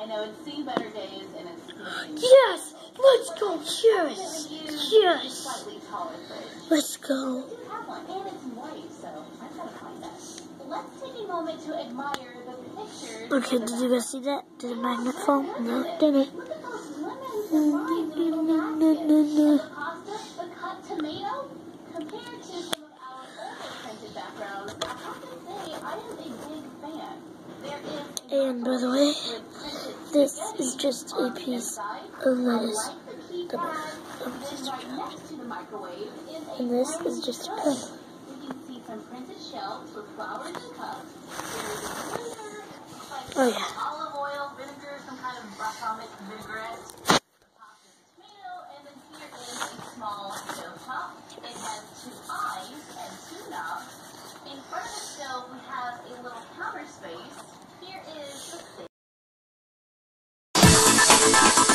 I know it's seen better days and it's seen. Yes! Let's go! Yes! Yes! Slightly taller fridge. Let's go. I do have one, and it's white, so I've got to find that. Let's take a moment to admire the pictures. Okay, did you guys see that? Did the magnet fall? No, didn't. Look at those lemons and limes in little baskets. The pasta, the cut tomato, compared to some of our older printed backgrounds, I have to say I am a big fan. There is And by the way, this is just a piece of lettuce. And this is just a pen. We can see some printed shelves with flowers and cups. Oh yeah. Olive oil, vinegar, some kind of balsamic vinaigrette. The pasta is tomato, and then here is a small stove top. It has 2 eyes and 2 knobs. In front of the stove, we have a little counter space. Here is the sink.